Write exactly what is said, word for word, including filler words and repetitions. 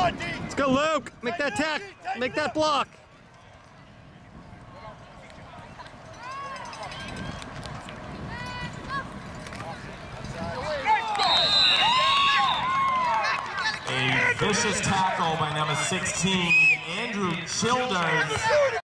Let's go, Luke. Make that tack. Make that block. A vicious tackle by number sixteen, Andrew Childers.